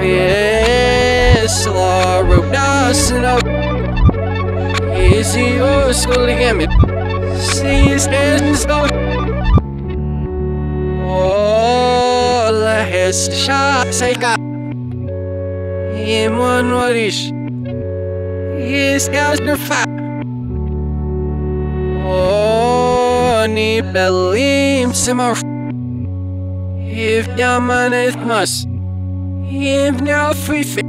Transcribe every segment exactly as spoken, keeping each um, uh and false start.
Yes, Laura, that's enough. Easy, you're schooling at me. See his hands up. Oh, the his shots I got. Him one nourish. His house the fat. Oh, ni belim simmer. If yaman it must. Him now free fit.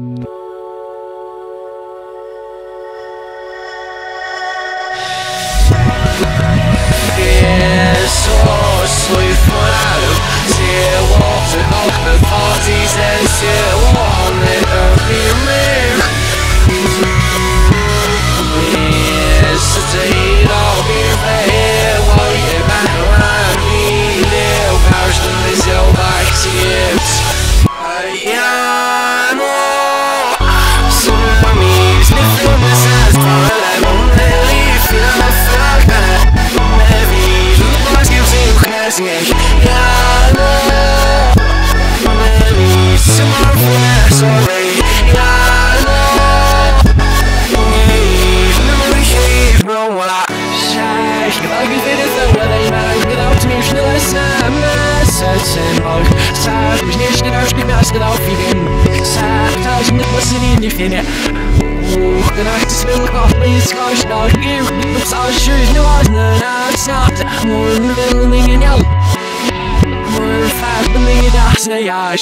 Parties and shit, won't let her be real. Yes, it's a heat all here for here. While you're back around me, little powers to this your bike tips. I know. So for me, sniffing the size, but I'm only leaving my fuck. Maybe the boss gives you classy. Yeah, I know. Sorry, yeah, I know. Never behave, no one I shy. I can fit it though, but I know. Get out to me, she knows I'm not certain. Oh, sad, we need to know she must get out feeding. Sad, touching the pussy in your fin. Oh, the night is filled off, please, gosh, now here. Oops, I should know I was not stopped. More than the building in yellow. More than five million dollars a yacht.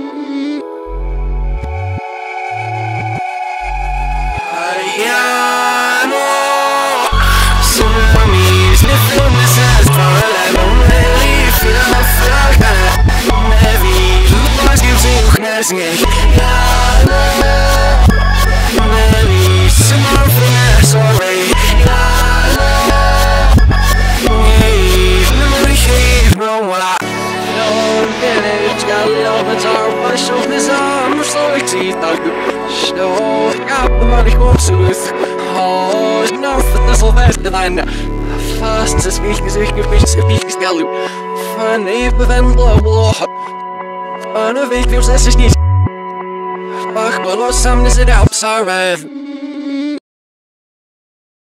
Yeah, no. So for me, sniffing the size, but I'm only leaving my fuck. Maybe the boss gives you classy. Yeah, no. Maybe some more for me, sorry. Yeah, no. Hey, never behave, no one I don't get it. Got a little guitar, but show this arm, so it's easy. Snow, got the money comes with. Oh, no, for the Sylvester line. Fast to speak as if you wish to speak as Gallu. Funny, but then blow, blow. Fun of it feels less as need. But what was some is it outside?